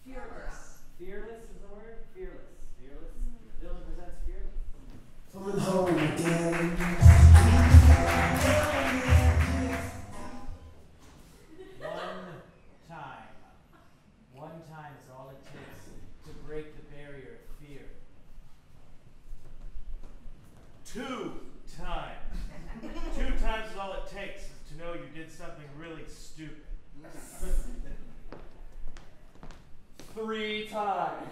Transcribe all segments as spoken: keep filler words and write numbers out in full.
Fearless. Fearless is the word? Fearless. Fearless. Dylan presents Fearless. Coming home again. One time. One time is all it takes to break the barrier of fear. Two times. Two times is all it takes to know you did something really stupid. Three times.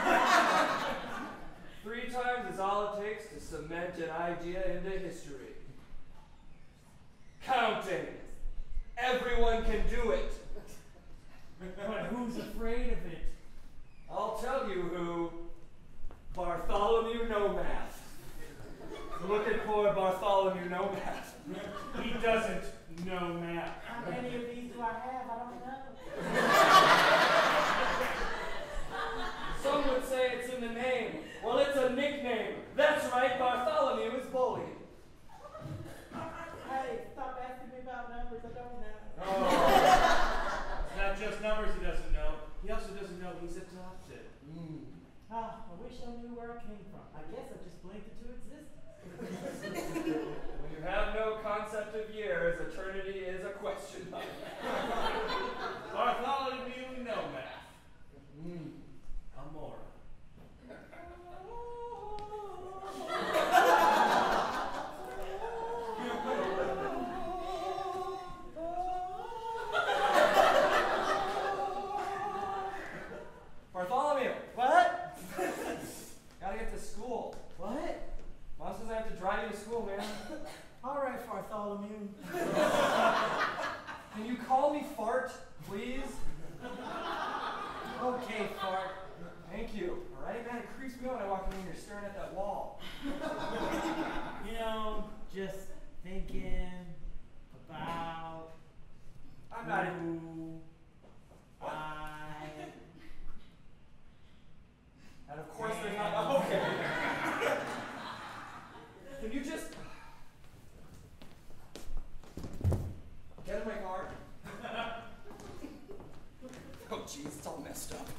Three times is all it takes to cement an idea into history. Counting. Everyone can do it. But who's afraid of it? I'll tell you who. Bartholomew No Math. Looking for Bartholomew No Math. He doesn't know math. How many of these do I have? I don't know. Some would say it's in the name. Well, it's a nickname. That's right, Bartholomew is bullied. Hey, stop asking me about numbers. I don't know. Oh. It's not just numbers he doesn't know. He also doesn't know he's adopted. Mm. Ah, I wish I knew where I came from. I guess I just blinked into existence. When you have no concept of years, eternity is a question mark. Bartholomew No Math. Mm. Amora. Bartholomew! What? Gotta get to school. What? Mom says I have to drive you to school, man. All right, Bartholomew. Can you call me Fart, please? Okay, Fart. Thank you. All right, man, it creeps me out when I walk in and you're staring at that wall. You know, just thinking about I'm not in. who I And of course there's not. Oh, okay. Can you just get in my car? Oh, jeez, it's all messed up.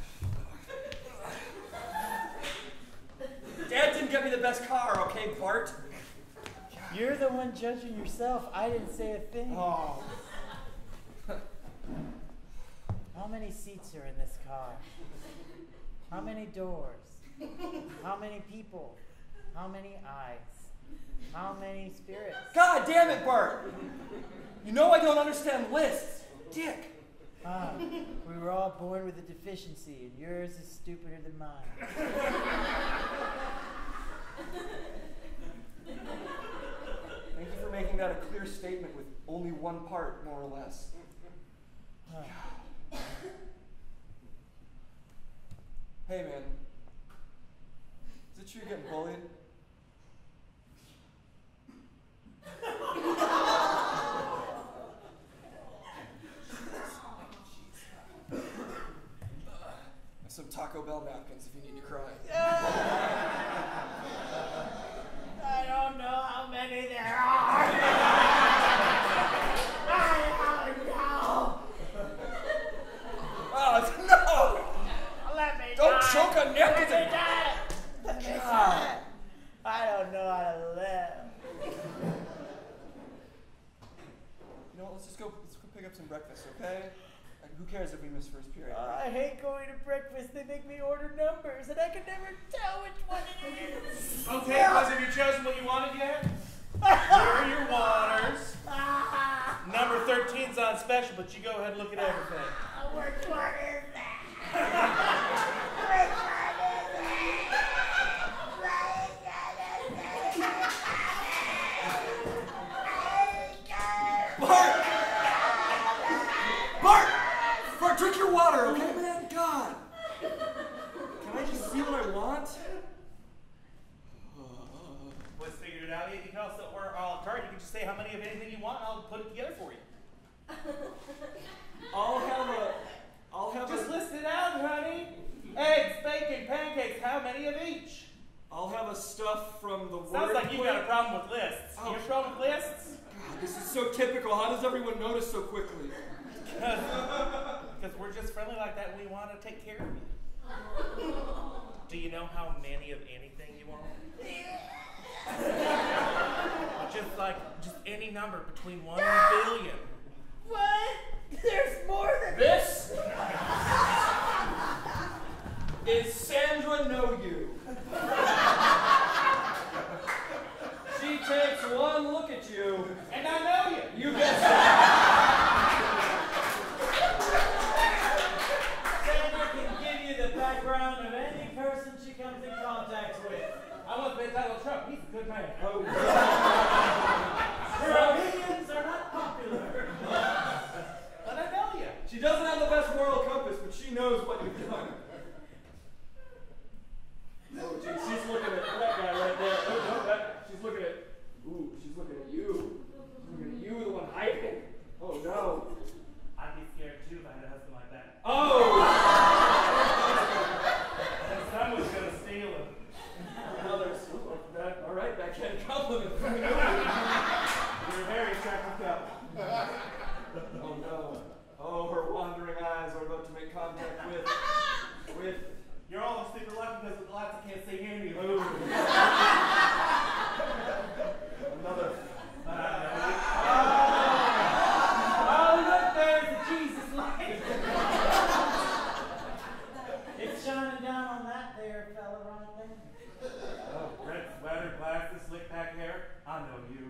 Dad didn't get me the best car, okay, Bart? You're the one judging yourself. I didn't say a thing. Oh. How many seats are in this car? How many doors? How many people? How many eyes? How many spirits? God damn it, Bart! You know I don't understand lists. Dick. Ah, we were all born with a deficiency, and yours is stupider than mine. Thank you for making that a clear statement with only one part, more or less. Huh. Hey, man. Is it true you're getting bullied? Some Taco Bell napkins if you need to cry. I don't know how many there are. I don't know. Oh, no! Let me Don't die. choke on napkins! Let me die. Let me die. I don't know how to live. You know what, let's just go, let's go pick up some breakfast, okay? Like, who cares if we miss first period? Uh, I hate going to breakfast. They make me order numbers, and I can never tell which one it is. Okay, boys, have you chosen what you wanted yet? Here are your waters. Number thirteen's on special, but you go ahead and look at everything. Which one is that? Which one is Bart! Bart! Bart, drink your water, okay, man? God! Can I just see what I want? Boys figured it out. You can also order a la carte. You can just say how many of anything you want, and I'll put it together for you. I'll have a... I'll have Just a... list it out, honey. Eggs, bacon, pancakes, how many of each? I'll have a stuff from the Sounds word like you've plate. got a problem with lists. Oh. You have a problem with lists? God, this is so typical. How does everyone notice so quickly? Because we're just friendly like that when we want want to take care of you. Do you know how many of anything you want? Just like, just any number between one and a billion. What? There's more than This is Sandra Know You. She takes one look at you, And I know you. you get Sandra can give you the background of any person she comes in contact with. I want to bet Donald Trump. He's a good man. Oh. Her opinions are not popular. But I know you. She doesn't have the best moral compass, but she knows what you've done. Oh, geez, she's looking at that guy right there. Oh, no, that, she's looking at, ooh, she's looking at you. She's looking at you, the one hiding. Oh, no. I'd be scared too if I had a husband like that. Oh! And someone's going to steal him. Another, ooh, that, all right, that can compliment. You're a very attractive couple. Oh, no. Oh, her wandering eyes are about to make contact with, with, You're all super lucky because with the lights I can't see any of you. another. Oh, look, there's the Jesus light. It's shining down on that there fella right there. Oh, red sweater, glasses, slick back hair. I know you.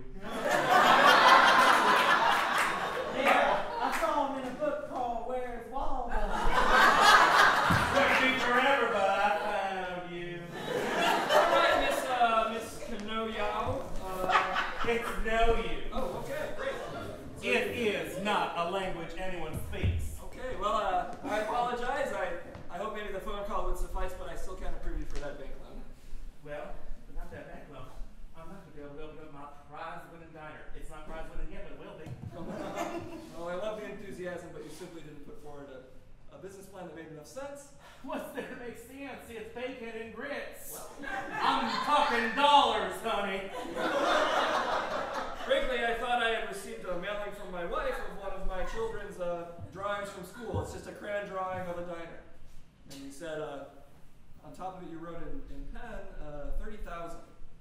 Yeah, I saw him in a book called Where's Waldo. Took me forever, but I found you. All right, Miss, uh, Miss Kanoyao. Uh, It's know you. oh, okay, great. It is not a language anyone speaks. Okay, well, uh, I apologize. I, I hope maybe the phone call would suffice, but I still can't approve you for that bank loan. Well, without that bank loan, I'm not going to be able to open up my prize-winning diner. It's not prize-winning yet, but it will be. Well, I love the enthusiasm, but you simply didn't put forward a, a business plan that made enough sense. What's there to make sense? It's bacon and grits. I'm talking dollars, honey. Frankly, I thought I had received a mailing from my wife of one of my children's uh, drawings from school. It's just a crayon drawing of a diner. And you said, uh, on top of it, you wrote in, in pen, uh, thirty thousand.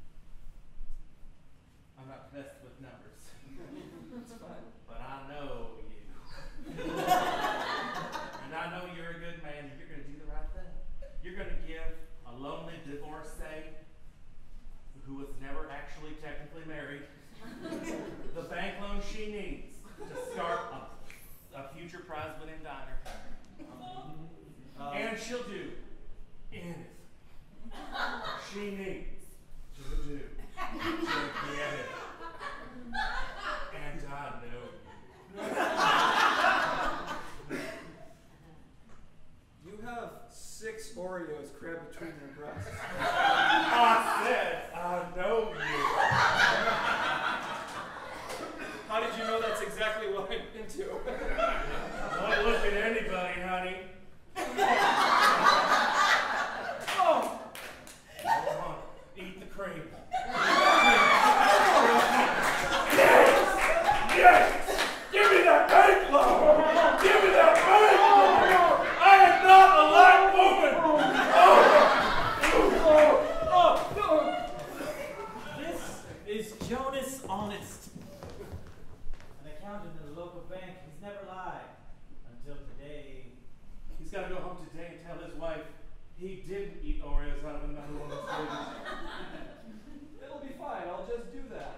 I'm not best with numbers, That's fine. but I know you. And I know you're a good man, and you're going to do the right thing. You're going to give a lonely divorcee who was never actually technically married the bank loan she needs to start a, a future prize-winning diner. Uh, And she'll do anything she needs to do to get it. And I know you. You have six Oreos crammed between your breasts. I said I know you. How did you know that's exactly what I'm into? Don't look at anybody, honey. Oh, Come on, eat the cream. Yes! Give me that bank loan! Give me that bank loan! I am not a light woman! Oh! this is Jonas Honest, an accountant in the local bank. He's never lied until today. He's got to go home today and tell his wife he didn't eat Oreos out of another woman's fridge. It'll be fine. I'll just do that.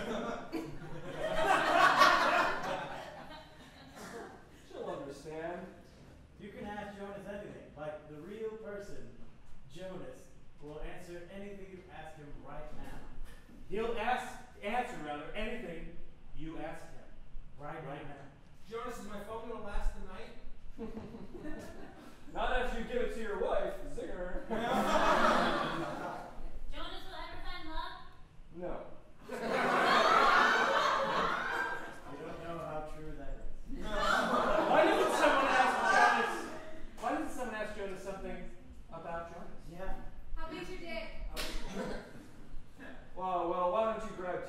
She'll understand. You can ask Jonas anything, like the real person, Jonas, will answer anything you ask him right now. He'll ask, answer rather, anything you ask him. Right, right now. Jonas, is my phone gonna last the night? Not after you give it to your wife, Zinger. Jonas will ever find love? No. You don't know how true that is. Why didn't someone ask Jonas? Why didn't someone ask Jonas something about Jonas? Yeah. How big's your dick? Well, well, why don't you grab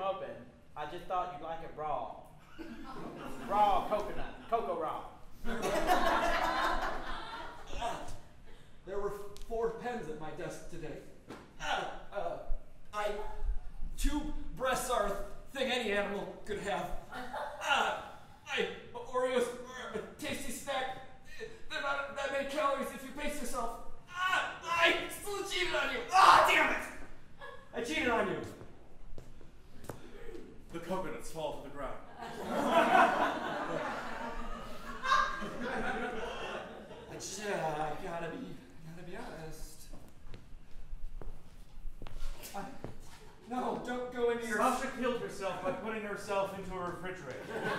open. I just thought you'd like it raw. Raw coconut. Cocoa raw. There were four pens at my desk today. Uh, uh, I... Two breasts are a thing any animal could have. Uh, I... Oreos are a tasty snack. They're not that many calories if you pace yourself. Ah, I still cheated on you. Ah, damn it! I cheated on you. The coconuts fall to the ground. I just, uh, I gotta be, gotta be honest. I, no, don't go into your... Sasha killed herself by putting herself into a refrigerator.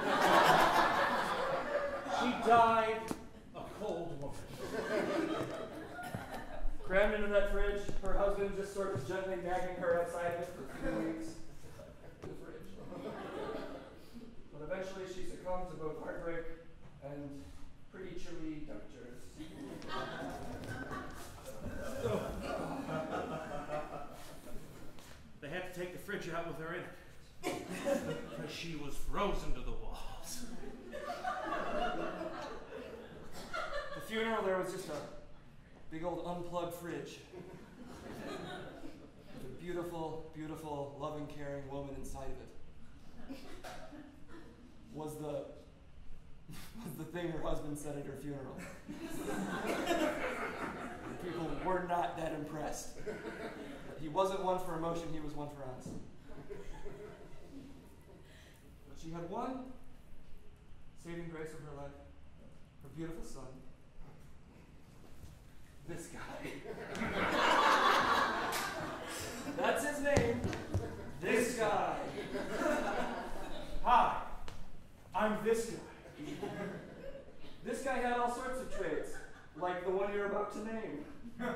She died a cold woman. Crammed into that fridge, her husband just sort of gently nagging her outside of it for a few weeks. The fridge. But eventually she succumbed to both heartbreak and pretty chilly temperatures. They had to take the fridge out with her in it. Because she was frozen to the walls. The funeral, there was just a big old unplugged fridge. With a beautiful, beautiful, loving, caring woman inside of it. Was the was the thing her husband said at her funeral. People were not that impressed. He wasn't one for emotion, he was one for honesty. But she had one saving grace of her life, her beautiful son. This guy. That's his name. This guy. Hi, I'm this guy. This guy had all sorts of traits, like the one you're about to name.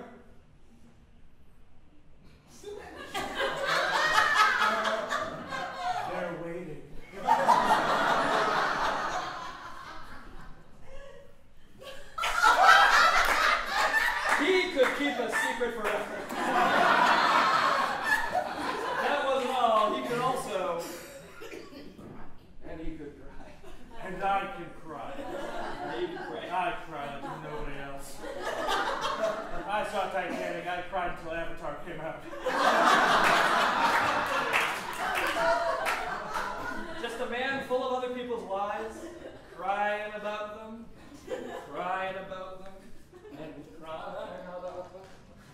They're waiting. He could keep a secret forever. That wasn't all. He could also, and he could cry. And I can cry. He could cry. I cried like nobody else. I saw Titanic. I cried until Avatar came out. Just a man full of other people's lives, crying about them, crying about them, and crying about them.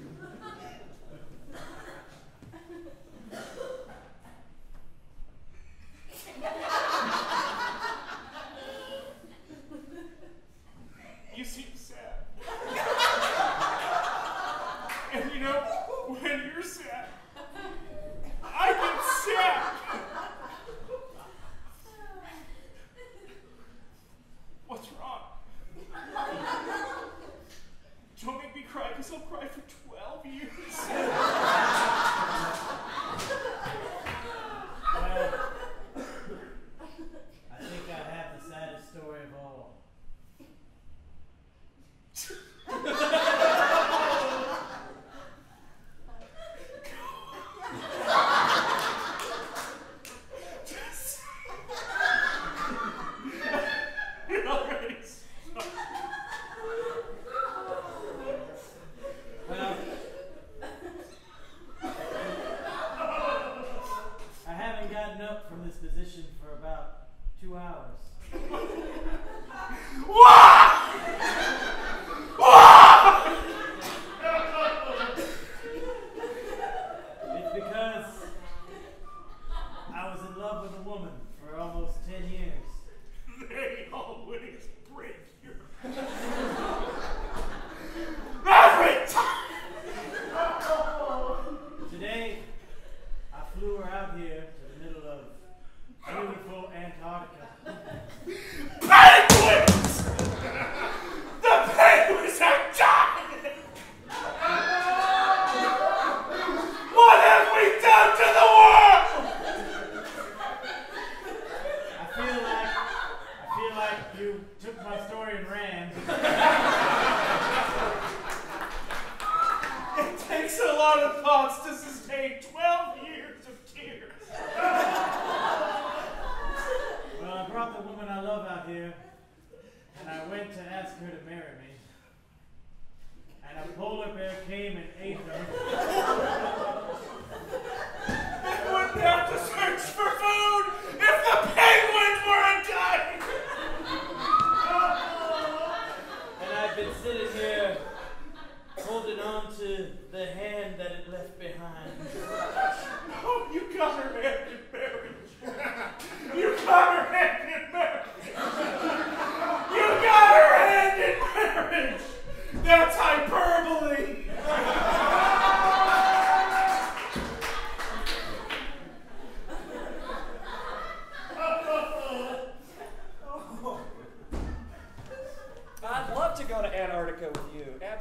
You seem sad. And you know, when you're sad, I get sad. What's wrong? Don't make me cry, because I'll cry for twelve years. Well, I think I have the saddest story of all. It already sucks. Well, I haven't gotten up from this position for about two hours. It's because I was in love with a woman for almost ten years. They always break your every time. Today, I flew her out here to the middle of beautiful Antarctica. Penguins! The penguins have died! What have we done to the world? I feel like I feel like you took my story and ran.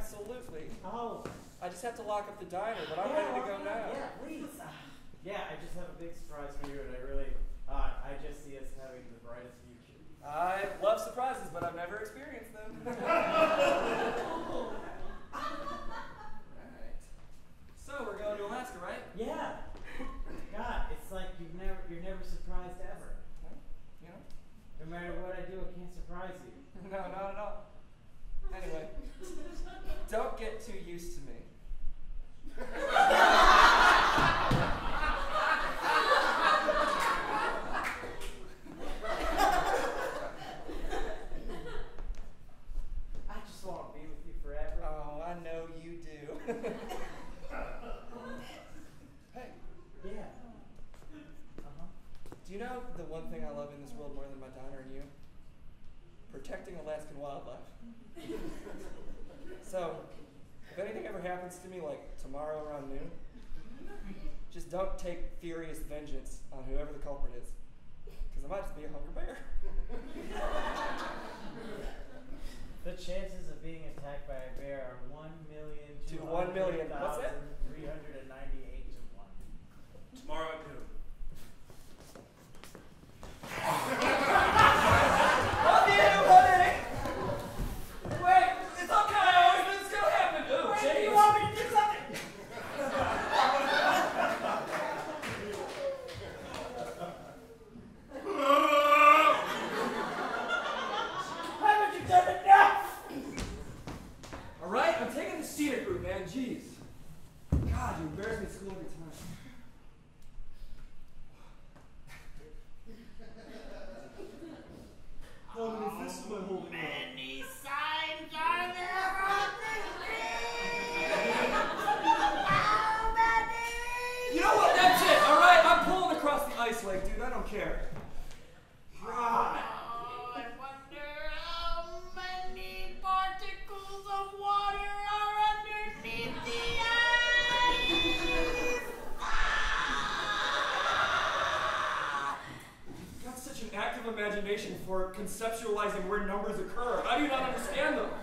absolutely. Oh. I just have to lock up the diner, but I'm yeah, ready to well, go now. Yeah, please. Uh, yeah, I just have a big surprise for you, and I really, uh, I just see us having the brightest future. I love surprises, but I've never experienced them. Alright. So we're going to Alaska, right? Yeah. God, it's like you've never, you're never surprised ever. Well, you know? No matter what I do, I can't surprise you. No, not at all. Anyway, don't get too used to me. I just want to be with you forever. Oh, I know you do. Hey, Yeah. Uh-huh. do you know the one thing I love in this world more than my diner and you? Protecting Alaskan wildlife. So, if anything ever happens to me, like tomorrow around noon, just don't take furious vengeance on whoever the culprit is, because I might just be a hungry bear. The chances of being attacked by a bear are one million To one million. What's that? three hundred ninety-eight to one. Tomorrow at noon. Love you, honey! Wait, it's okay. It's gonna happen. Oh, Wait, James. do you want me to do something? Haven't you done enough? All right, I'm taking the scenic route, man. Jeez. God, you embarrass me at school every time. How many fists am I holding up? Many signs are there on this How many? You know what? That's it. All right, I'm pulling across the ice lake, dude. I don't care. Oh, I wonder how many particles of water are underneath the ice. You've got such an active imagination for conceptualizing where numbers occur. How do you not understand them?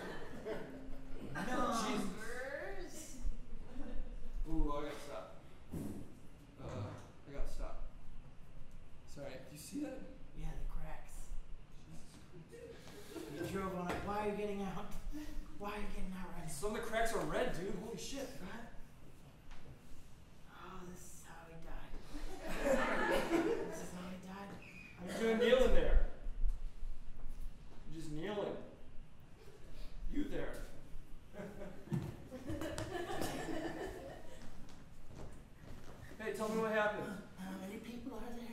Numbers. Ooh, I gotta stop. Uh, I gotta stop. Sorry, do you see that? Yeah, the cracks. You drove on it. Why are you getting out? Why are you getting out right now? Some of the cracks are red, dude. Holy shit. What? Oh, this is how he died. This is how he died. What are you doing kneeling there? You're just kneeling. You there. Hey, tell me what happened. How many people are there?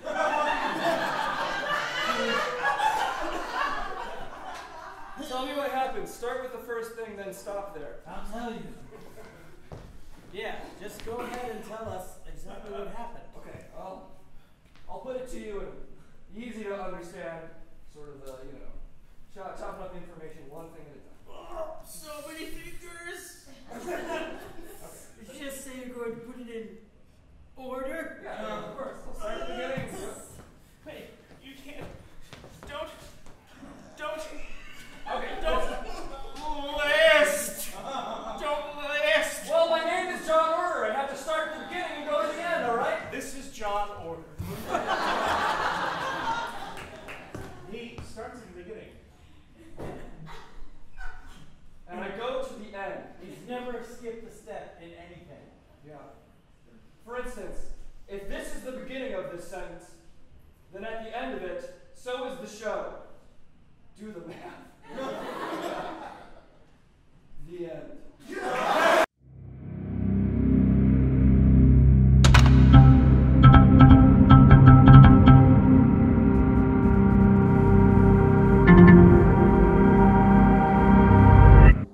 Tell me what happened. Start with the first thing, then stop there. I'll tell you. Yeah, just go ahead and tell us exactly what happened. Okay, I'll, I'll put it to you in easy to understand, sort of, uh, you know, chop, chopping up information one thing at a time. Oh, so many fingers. Just say you're going to put it in order. Yeah, yeah, of course. I'll start at the beginning. Wait, you can't. Don't. Don't. Okay, Don't list. Don't list. Well, my name is John Order. I have to start at the beginning and go to the end, all right? This is John Order. He starts at the beginning. And I go to the end. He's never skipped a step in anything. Yeah. For instance, if this is the beginning of this sentence, then at the end of it, so is the show. Do the math. The end.